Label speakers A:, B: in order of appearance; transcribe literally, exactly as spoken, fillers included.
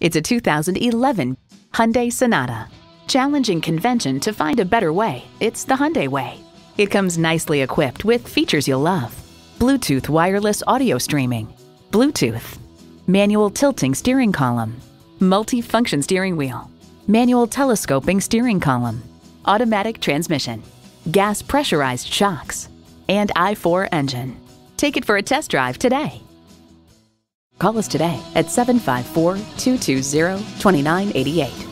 A: It's a two thousand eleven Hyundai Sonata. Challenging convention to find a better way, it's the Hyundai way. It comes nicely equipped with features you'll love. Bluetooth wireless audio streaming, Bluetooth, manual tilting steering column, multi-function steering wheel, manual telescoping steering column, automatic transmission, gas pressurized shocks, and I four engine. Take it for a test drive today. Call us today at seven five four, two two zero, two nine eight eight.